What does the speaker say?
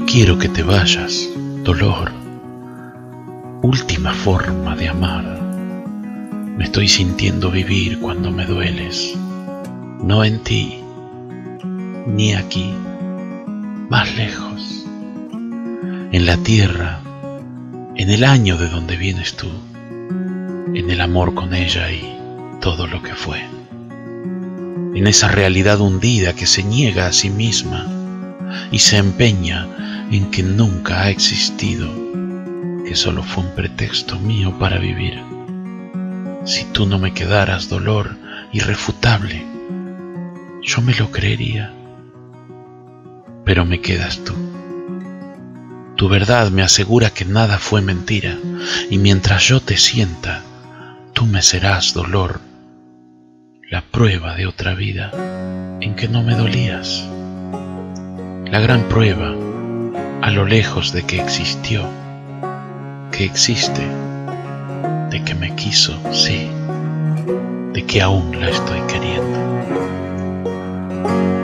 quiero que te vayas, dolor, última forma de amar. Me estoy sintiendo vivir cuando me dueles, no en ti, ni aquí, más lejos, en la tierra, en el año de donde vienes tú, en el amor con ella y todo lo que fue, en esa realidad hundida que se niega a sí misma y se empeña en que nunca ha existido, que solo fue un pretexto mío para vivir. Si tú no me quedaras, dolor irrefutable, yo me lo creería, pero me quedas tú. Tu verdad me asegura que nada fue mentira, y mientras yo te sienta, tú me serás, dolor, la prueba de otra vida en que no me dolías, la gran prueba a lo lejos de que existió, que existe, de que me quiso, sí, de que aún la estoy queriendo.